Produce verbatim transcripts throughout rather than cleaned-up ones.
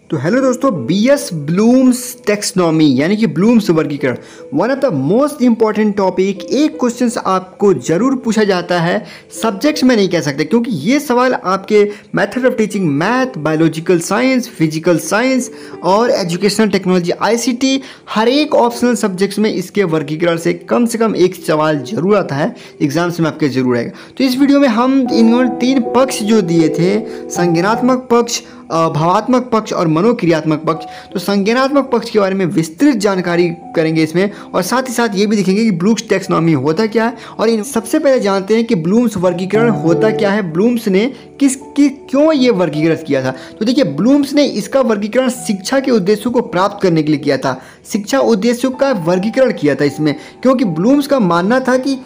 तो हेलो दोस्तों, B S blooms taxonomy यानी कि ब्लूम्स वर्गीकरण one of the most important topic. एक क्वेश्चन आपको जरूर पूछा जाता है, सब्जेक्ट्स में नहीं कह सकते क्योंकि ये सवाल आपके method of teaching math, biological science, physical science और educational technology I C T हर एक ऑप्शनल सब्जेक्ट्स में इसके वर्गीकरण से कम से कम एक सवाल जरूर आता है, एग्जाम्स में आपके जरूर आएगा। तो इस वीडियो में हम इन्होंने तीन पक्ष जो दिए थे, संज्ञानात्मक पक्ष, भावात्मक पक्ष और मनोक्रियात्मक पक्ष, तो संज्ञानात्मक पक्ष के बारे में विस्तृत जानकारी करेंगे इसमें, और साथ ही साथ ये भी देखेंगे कि ब्लूम्स टेक्सोनॉमी होता क्या है। और इन सबसे पहले जानते हैं कि ब्लूम्स वर्गीकरण होता क्या है, ब्लूम्स ने किस कि क्यों ये वर्गीकरण किया था। तो देखिए, ब्लूम्स ने इसका वर्गीकरण शिक्षा के उद्देश्यों को प्राप्त करने के लिए किया था, शिक्षा उद्देश्यों का वर्गीकरण किया था इसमें, क्योंकि ब्लूम्स का मानना था कि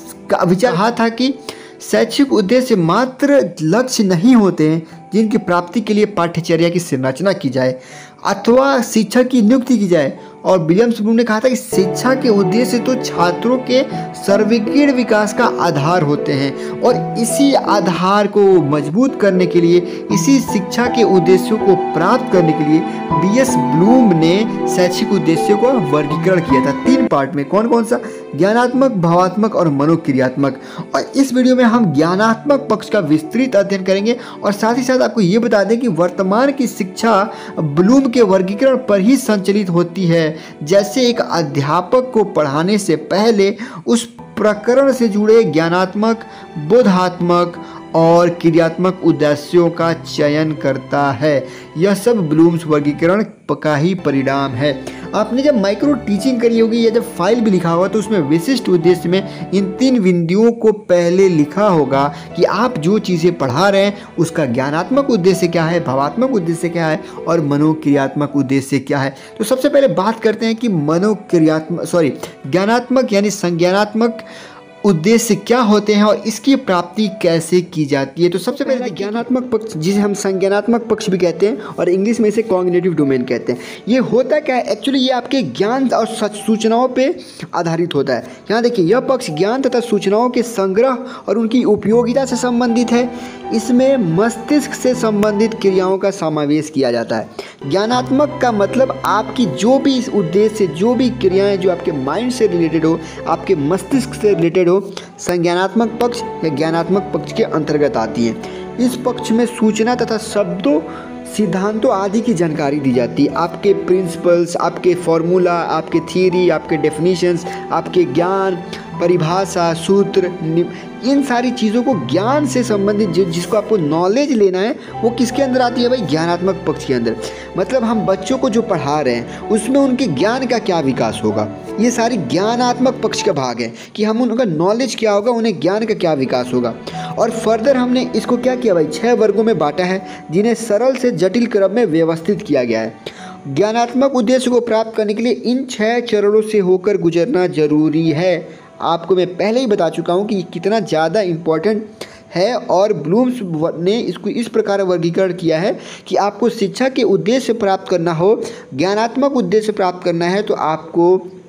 विचार था कि शैक्षिक उद्देश्य मात्र लक्ष्य नहीं होते हैं जिनकी प्राप्ति के लिए पाठ्यचर्या की संरचना की जाए अथवा शिक्षक की नियुक्ति की जाए। और विलियम्स ब्लूम ने कहा था कि शिक्षा के उद्देश्य तो छात्रों के सर्वग्रीण विकास का आधार होते हैं, और इसी आधार को मजबूत करने के लिए, इसी शिक्षा के उद्देश्यों को प्राप्त करने के लिए बी एस ब्लूम ने शैक्षिक उद्देश्यों का वर्गीकरण किया था तीन पार्ट में। कौन कौन सा? ज्ञानात्मक, भावात्मक और मनोक्रियात्मक। और इस वीडियो में हम ज्ञानात्मक पक्ष का विस्तृत अध्ययन करेंगे, और साथ ही साथ आपको ये बता दें कि वर्तमान की शिक्षा ब्लूम के वर्गीकरण पर ही संचालित होती है। जैसे एक अध्यापक को पढ़ाने से पहले उस प्रकरण से जुड़े ज्ञानात्मक, बोधात्मक और क्रियात्मक उद्देश्यों का चयन करता है। यह सब ब्लूम्स वर्गीकरण का ही परिणाम है। आपने जब माइक्रो टीचिंग करी होगी या जब फाइल भी लिखा होगा तो उसमें विशिष्ट उद्देश्य में इन तीन बिंदुओं को पहले लिखा होगा कि आप जो चीज़ें पढ़ा रहे हैं उसका ज्ञानात्मक उद्देश्य क्या है, भावात्मक उद्देश्य क्या है और मनोक्रियात्मक उद्देश्य क्या है। तो सबसे पहले बात करते हैं कि मनोक्रियात्मक सॉरी ज्ञानात्मक यानी संज्ञानात्मक उद्देश्य क्या होते हैं और इसकी प्राप्ति कैसे की जाती है। तो सबसे पहले ज्ञानात्मक पक्ष, जिसे हम संज्ञानात्मक पक्ष भी कहते हैं और इंग्लिश में इसे कॉग्निटिव डोमेन कहते हैं। ये होता क्या है? एक्चुअली ये आपके ज्ञान और सूचनाओं पे आधारित होता है। यहाँ देखिए, यह पक्ष ज्ञान तथा सूचनाओं के संग्रह और उनकी उपयोगिता से संबंधित है। इसमें मस्तिष्क से संबंधित क्रियाओं का समावेश किया जाता है। ज्ञानात्मक का मतलब आपकी जो भी इस उद्देश्य, जो भी क्रियाएं जो आपके माइंड से रिलेटेड हो, आपके मस्तिष्क से रिलेटेड हो, संज्ञानात्मक पक्ष या ज्ञानात्मक पक्ष के अंतर्गत आती है। इस पक्ष में सूचना तथा शब्दों, सिद्धांतों आदि की जानकारी दी जाती है। आपके प्रिंसिपल्स, आपके फॉर्मूला, आपके थ्योरी, आपके डेफिनेशंस, आपके ज्ञान, परिभाषा, सूत्र, इन सारी चीज़ों को ज्ञान से संबंधित जि, जिसको आपको नॉलेज लेना है वो किसके अंदर आती है भाई? ज्ञानात्मक पक्ष के अंदर। मतलब हम बच्चों को जो पढ़ा रहे हैं उसमें उनके ज्ञान का क्या विकास होगा, ये सारी ज्ञानात्मक पक्ष का भाग है कि हम उनका नॉलेज क्या होगा, उन्हें ज्ञान का क्या विकास होगा। और फर्दर हमने इसको क्या किया भाई? छः वर्गों में बांटा है जिन्हें सरल से जटिल क्रम में व्यवस्थित किया गया है। ज्ञानात्मक उद्देश्य को प्राप्त करने के लिए इन छः चरणों से होकर गुजरना जरूरी है। आपको मैं पहले ही बता चुका हूँ कि कितना ज़्यादा इम्पोर्टेंट है, और ब्लूम्स ने इसको इस प्रकार वर्गीकरण किया है कि आपको शिक्षा के उद्देश्य प्राप्त करना हो, ज्ञानात्मक उद्देश्य प्राप्त करना है, तो आपको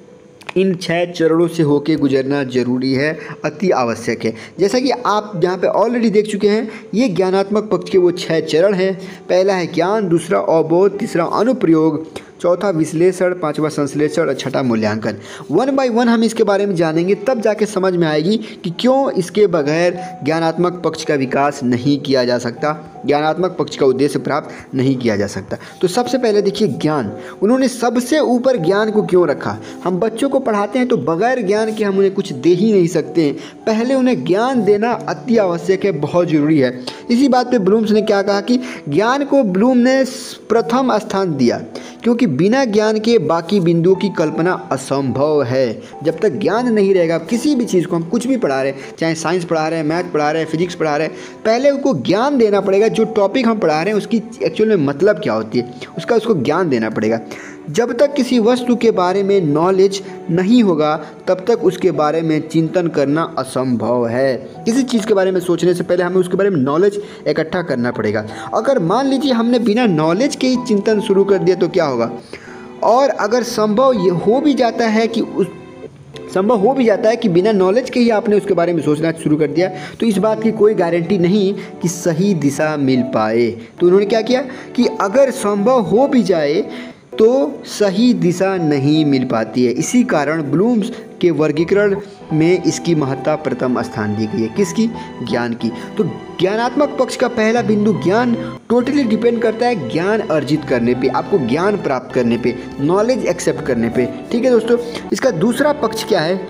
इन छह चरणों से होके गुजरना जरूरी है, अति आवश्यक है। जैसा कि आप यहाँ पे ऑलरेडी देख चुके हैं, ये ज्ञानात्मक पक्ष के वो छह चरण हैं। पहला है ज्ञान, दूसरा अवबोध, तीसरा अनुप्रयोग, चौथा विश्लेषण, पांचवा संश्लेषण और छठा मूल्यांकन। वन बाय वन हम इसके बारे में जानेंगे, तब जाके समझ में आएगी कि क्यों इसके बगैर ज्ञानात्मक पक्ष का विकास नहीं किया जा सकता, ज्ञानात्मक पक्ष का उद्देश्य प्राप्त नहीं किया जा सकता। तो सबसे पहले देखिए ज्ञान, उन्होंने सबसे ऊपर ज्ञान को क्यों रखा? हम बच्चों को पढ़ाते हैं तो बगैर ज्ञान के हम उन्हें कुछ दे ही नहीं सकते हैं, पहले उन्हें ज्ञान देना अति आवश्यक है, बहुत ज़रूरी है। इसी बात पे ब्लूम्स ने क्या कहा कि ज्ञान को ब्लूम ने प्रथम स्थान दिया, क्योंकि बिना ज्ञान के बाकी बिंदुओं की कल्पना असंभव है। जब तक ज्ञान नहीं रहेगा, किसी भी चीज़ को, हम कुछ भी पढ़ा रहे हैं, चाहे साइंस पढ़ा रहे हैं, मैथ पढ़ा रहे हैं, फिजिक्स पढ़ा रहे हैं, पहले उनको ज्ञान देना पड़ेगा। जो टॉपिक हम पढ़ा रहे हैं उसकी एक्चुअल में मतलब क्या होती है, उसका उसको ज्ञान देना पड़ेगा। जब तक किसी वस्तु के बारे में नॉलेज नहीं होगा तब तक उसके बारे में चिंतन करना असंभव है। किसी चीज़ के बारे में सोचने से पहले हमें उसके बारे में नॉलेज इकट्ठा करना पड़ेगा। अगर मान लीजिए हमने बिना नॉलेज के ही चिंतन शुरू कर दिया तो क्या होगा? और अगर संभव ये हो भी जाता है कि उस संभव हो भी जाता है कि बिना नॉलेज के ही आपने उसके बारे में सोचना शुरू कर दिया, तो इस बात की कोई गारंटी नहीं कि सही दिशा मिल पाए। तो उन्होंने क्या किया कि अगर संभव हो भी जाए तो सही दिशा नहीं मिल पाती है। इसी कारण ब्लूम्स के वर्गीकरण में इसकी महत्ता प्रथम स्थान दी गई है। किसकी? ज्ञान की। तो ज्ञानात्मक पक्ष का पहला बिंदु ज्ञान टोटली डिपेंड करता है ज्ञान अर्जित करने पे, आपको ज्ञान प्राप्त करने पे, नॉलेज एक्सेप्ट करने पे। ठीक है दोस्तों, इसका दूसरा पक्ष क्या है?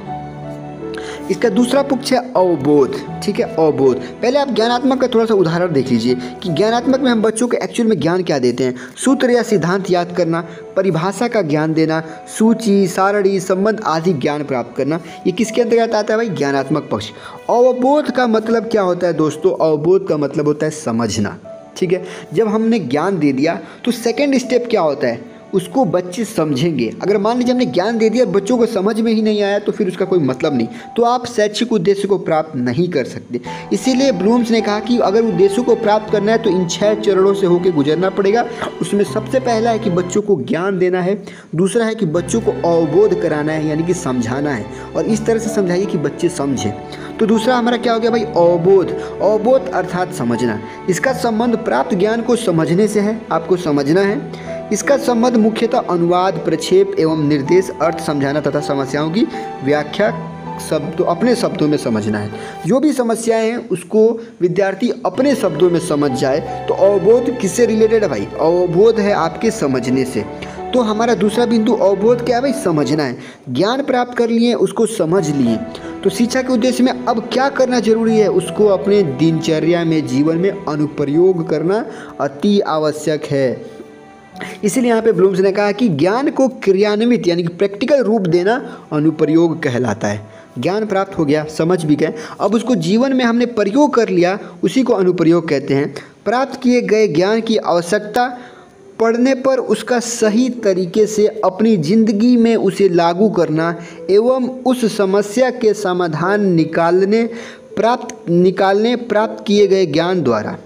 इसका दूसरा पक्ष है अवबोध। ठीक है, अवबोध। पहले आप ज्ञानात्मक का थोड़ा सा उदाहरण देख लीजिए कि ज्ञानात्मक में हम बच्चों को एक्चुअल में ज्ञान क्या देते हैं। सूत्र या सिद्धांत याद करना, परिभाषा का ज्ञान देना, सूची, सारणी, संबंध आदि ज्ञान प्राप्त करना, ये किसके अंतर्गत आता है भाई? ज्ञानात्मक पक्ष। अवबोध का मतलब क्या होता है दोस्तों? अवबोध का मतलब होता है समझना। ठीक है, जब हमने ज्ञान दे दिया तो सेकेंड स्टेप क्या होता है? उसको बच्चे समझेंगे। अगर मान लीजिए हमने ज्ञान दे दिया, बच्चों को समझ में ही नहीं आया, तो फिर उसका कोई मतलब नहीं, तो आप शैक्षिक उद्देश्य को प्राप्त नहीं कर सकते। इसीलिए ब्लूम्स ने कहा कि अगर उद्देश्यों को प्राप्त करना है तो इन छह चरणों से होकर गुजरना पड़ेगा। उसमें सबसे पहला है कि बच्चों को ज्ञान देना है, दूसरा है कि बच्चों को अवबोध कराना है यानी कि समझाना है, और इस तरह से समझाइए कि बच्चे समझें। तो दूसरा हमारा क्या हो गया भाई? अवबोध। अवबोध अर्थात समझना। इसका संबंध प्राप्त ज्ञान को समझने से है, आपको समझना है। इसका संबंध मुख्यतः अनुवाद, प्रक्षेप एवं निर्देश, अर्थ समझाना तथा समस्याओं की व्याख्या शब्दों अपने शब्दों में समझना है। जो भी समस्याएं हैं उसको विद्यार्थी अपने शब्दों में समझ जाए। तो अवबोध किससे रिलेटेड है भाई? अवबोध है आपके समझने से। तो हमारा दूसरा बिंदु अवबोध क्या है भाई? समझना है। ज्ञान प्राप्त कर लिए, उसको समझ लिए, तो शिक्षा के उद्देश्य में अब क्या करना जरूरी है? उसको अपने दिनचर्या में, जीवन में अनुप्रयोग करना अति आवश्यक है। इसीलिए यहाँ पे ब्लूम्स ने कहा कि ज्ञान को क्रियान्वित यानी कि प्रैक्टिकल रूप देना अनुप्रयोग कहलाता है। ज्ञान प्राप्त हो गया, समझ भी गए, अब उसको जीवन में हमने प्रयोग कर लिया, उसी को अनुप्रयोग कहते हैं। प्राप्त किए गए ज्ञान की आवश्यकता पढ़ने पर उसका सही तरीके से अपनी जिंदगी में उसे लागू करना एवं उस समस्या के समाधान निकालने प्राप्त निकालने प्राप्त किए गए ज्ञान द्वारा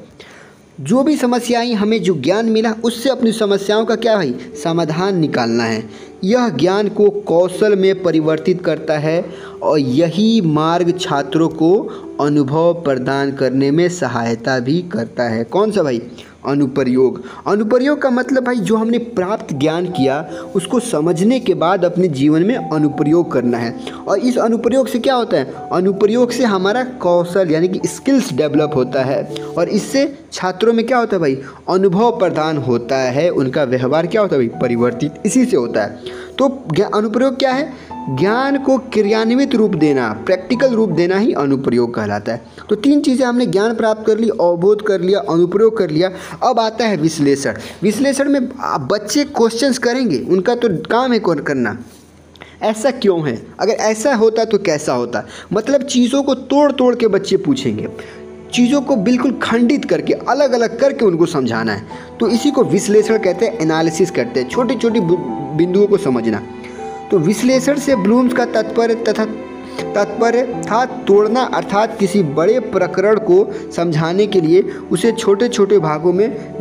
जो भी समस्याएं हमें जो ज्ञान मिला उससे अपनी समस्याओं का क्या भाई? समाधान निकालना है। यह ज्ञान को कौशल में परिवर्तित करता है और यही मार्ग छात्रों को अनुभव प्रदान करने में सहायता भी करता है। कौन सा भाई? अनुप्रयोग। अनुप्रयोग का मतलब भाई जो हमने प्राप्त ज्ञान किया उसको समझने के बाद अपने जीवन में अनुप्रयोग करना है। और इस अनुप्रयोग से क्या होता है? अनुप्रयोग से हमारा कौशल यानी कि स्किल्स डेवलप होता है, और इससे छात्रों में क्या होता है भाई? अनुभव प्रदान होता है, उनका व्यवहार क्या होता है भाई? परिवर्तित इसी से होता है। तो अनुप्रयोग क्या है? ज्ञान को क्रियान्वित रूप देना, प्रैक्टिकल रूप देना ही अनुप्रयोग कहलाता है। तो तीन चीज़ें हमने ज्ञान प्राप्त कर ली, अवबोध कर लिया, अनुप्रयोग कर लिया। अब आता है विश्लेषण। विश्लेषण में बच्चे क्वेश्चंस करेंगे, उनका तो काम है करना, ऐसा क्यों है, अगर ऐसा होता तो कैसा होता, मतलब चीज़ों को तोड़ तोड़ के बच्चे पूछेंगे, चीज़ों को बिल्कुल खंडित करके अलग अलग करके उनको समझाना है। तो इसी को विश्लेषण कहते हैं, एनालिसिस करते हैं, छोटी छोटी बिंदुओं को समझना। तो विश्लेषण से ब्लूम्स का तात्पर्य तथा तात्पर्य था तोड़ना, अर्थात किसी बड़े प्रकरण को समझाने के लिए उसे छोटे छोटे भागों में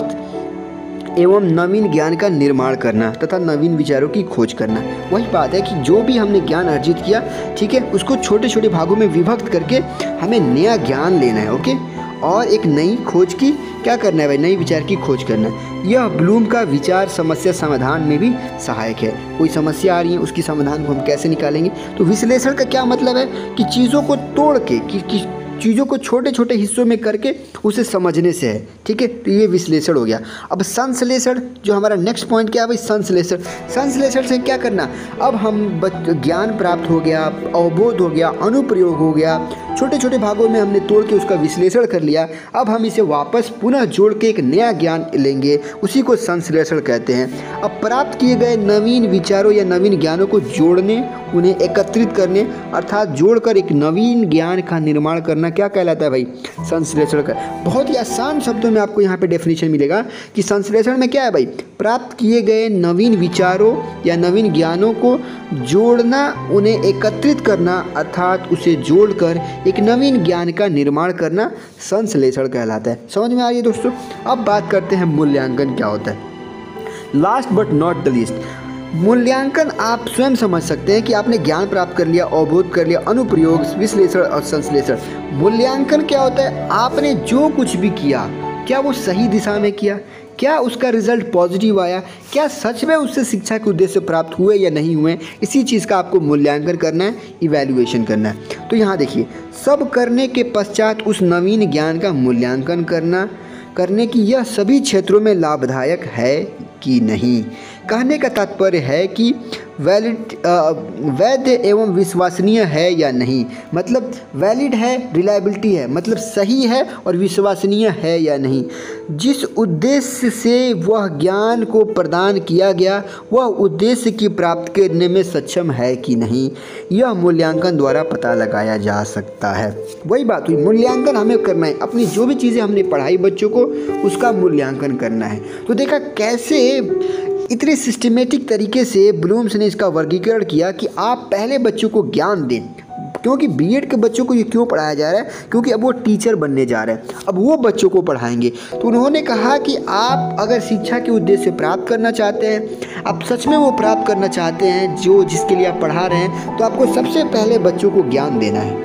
विभक्त एवं नवीन ज्ञान का निर्माण करना तथा नवीन विचारों की खोज करना। वही बात है कि जो भी हमने ज्ञान अर्जित किया, ठीक है, उसको छोटे छोटे भागों में विभक्त करके हमें नया ज्ञान लेना है। ओके, और एक नई खोज की क्या करना है भाई? नई विचार की खोज करना है। यह ब्लूम का विचार समस्या समाधान में भी सहायक है। कोई समस्या आ रही है, उसकी समाधान को हम कैसे निकालेंगे? तो विश्लेषण का क्या मतलब है कि चीज़ों को तोड़ के कि, कि चीज़ों को छोटे छोटे हिस्सों में करके उसे समझने से है। ठीक है, तो ये विश्लेषण हो गया। अब संश्लेषण जो हमारा नेक्स्ट पॉइंट क्या है भाई? संश्लेषण। संश्लेषण से क्या करना? अब हम ज्ञान प्राप्त हो गया, अवबोध हो गया, अनुप्रयोग हो गया, छोटे छोटे भागों में हमने तोड़ के उसका विश्लेषण कर लिया। अब हम इसे वापस पुनः जोड़ के एक नया ज्ञान लेंगे, उसी को संश्लेषण कहते हैं। अब प्राप्त किए गए नवीन विचारों या नवीन ज्ञानों को जोड़ने, उन्हें एकत्रित करने, अर्थात जोड़कर एक नवीन ज्ञान का निर्माण करना क्या कहलाता है भाई? संश्लेषण का। बहुत ही आसान शब्दों में आपको यहाँ पे डेफिनेशन मिलेगा कि संश्लेषण में क्या है भाई? प्राप्त किए गए नवीन विचारों या नवीन ज्ञानों को जोड़ना, उन्हें एकत्रित करना, अर्थात उसे जोड़कर एक नवीन ज्ञान का निर्माण करना संश्लेषण कहलाता है। समझ में आ रही है दोस्तों? अब बात करते हैं मूल्यांकन क्या होता है। Last but not the least, मूल्यांकन आप स्वयं समझ सकते हैं कि आपने ज्ञान प्राप्त कर लिया, अवबोध कर लिया, अनुप्रयोग, विश्लेषण और संश्लेषण। मूल्यांकन क्या होता है? आपने जो कुछ भी किया क्या वो सही दिशा में किया, क्या उसका रिजल्ट पॉजिटिव आया, क्या सच में उससे शिक्षा के उद्देश्य प्राप्त हुए या नहीं हुए, इसी चीज़ का आपको मूल्यांकन करना है, इवैल्यूएशन करना है। तो यहाँ देखिए, सब करने के पश्चात उस नवीन ज्ञान का मूल्यांकन करना करने की यह सभी क्षेत्रों में लाभदायक है कि नहीं। कहने का तात्पर्य है कि वैलिड वैध एवं विश्वसनीय है या नहीं, मतलब वैलिड है, रिलायबिलिटी है, मतलब सही है और विश्वसनीय है या नहीं। जिस उद्देश्य से वह ज्ञान को प्रदान किया गया वह उद्देश्य की प्राप्त करने में सक्षम है कि नहीं, यह मूल्यांकन द्वारा पता लगाया जा सकता है। वही बात हुई, मूल्यांकन हमें करना है, अपनी जो भी चीज़ें हमने पढ़ाई बच्चों को उसका मूल्यांकन करना है। तो देखा कैसे इतने सिस्टमेटिक तरीके से ब्लूम्स ने इसका वर्गीकरण किया कि आप पहले बच्चों को ज्ञान दें, क्योंकि बीएड के बच्चों को ये क्यों पढ़ाया जा रहा है, क्योंकि अब वो टीचर बनने जा रहे हैं, अब वो बच्चों को पढ़ाएंगे। तो उन्होंने कहा कि आप अगर शिक्षा के उद्देश्य प्राप्त करना चाहते हैं, आप सच में वो प्राप्त करना चाहते हैं जो जिसके लिए आप पढ़ा रहे हैं, तो आपको सबसे पहले बच्चों को ज्ञान देना है।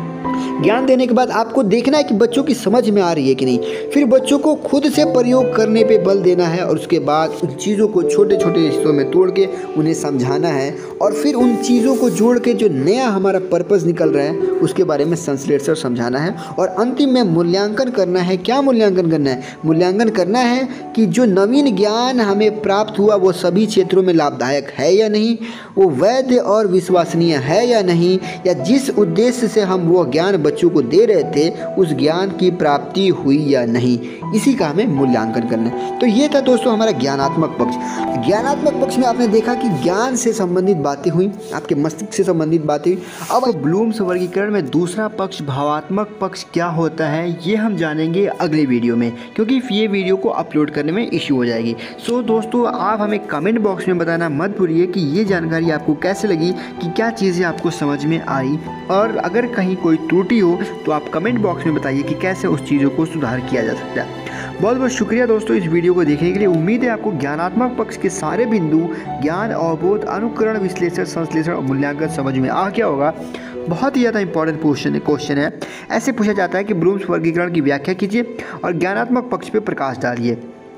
ज्ञान देने के बाद आपको देखना है कि बच्चों की समझ में आ रही है कि नहीं, फिर बच्चों को खुद से प्रयोग करने पे बल देना है और उसके बाद उन चीज़ों को छोटे छोटे हिस्सों में तोड़ के उन्हें समझाना है और फिर उन चीज़ों को जोड़ के जो नया हमारा पर्पस निकल रहा है उसके बारे में संश्लेषण समझाना है और अंतिम में मूल्यांकन करना है। क्या मूल्यांकन करना है? मूल्यांकन करना है कि जो नवीन ज्ञान हमें प्राप्त हुआ वो सभी क्षेत्रों में लाभदायक है या नहीं, वो वैध और विश्वसनीय है या नहीं, या जिस उद्देश्य से हम वो ज्ञान बच्चों को दे रहे थे उस ज्ञान की प्राप्ति हुई या नहीं, इसी का हमें मूल्यांकन करना है। तो ये था दोस्तों हमारा ज्ञानात्मक पक्ष। ज्ञानात्मक पक्ष में आपने देखा कि ज्ञान से संबंधित बातें हुई, आपके मस्तिष्क से संबंधित बातें हुई। अब ब्लूम्स वर्गीकरण में दूसरा पक्ष भावात्मक पक्ष क्या होता है ये हम जानेंगे अगले वीडियो में, क्योंकि ये वीडियो को अपलोड करने में इश्यू हो जाएगी। सो दोस्तों आप हमें कमेंट बॉक्स में बताना मत भूलिए कि ये जानकारी आपको कैसे लगी, कि क्या चीज़ें आपको समझ में आई, और अगर कहीं कोई त्रुटि हो तो आप कमेंट बॉक्स में बताइए कि कैसे उस चीज़ों को सुधार किया जा सकता है। बहुत बहुत शुक्रिया दोस्तों इस वीडियो को देखने के लिए। उम्मीद है आपको ज्ञानात्मक पक्ष के सारे बिंदु, ज्ञान, अवबोध, अनुकरण, विश्लेषण, संश्लेषण और मूल्यांकन समझ में आ गया होगा। बहुत ही ज़्यादा इंपॉर्टेंट क्वेश्चन क्वेश्चन है। ऐसे पूछा जाता है कि ब्लूम्स वर्गीकरण की व्याख्या कीजिए और ज्ञानात्मक पक्ष पर प्रकाश डालिए।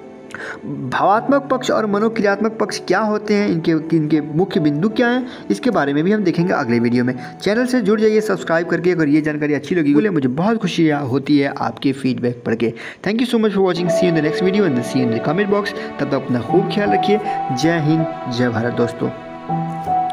भावात्मक पक्ष और मनोक्रियात्मक पक्ष क्या होते हैं, इनके इनके मुख्य बिंदु क्या हैं, इसके बारे में भी हम देखेंगे अगले वीडियो में। चैनल से जुड़ जाइए सब्सक्राइब करके। अगर ये जानकारी अच्छी लगी बोले मुझे बहुत खुशी होती है आपके फीडबैक पढ़ के। Thank you so much for watching. See in the next video and see in the comment box. तब तक अपना खूब ख्याल रखिए। जय हिंद, जय भारत दोस्तों।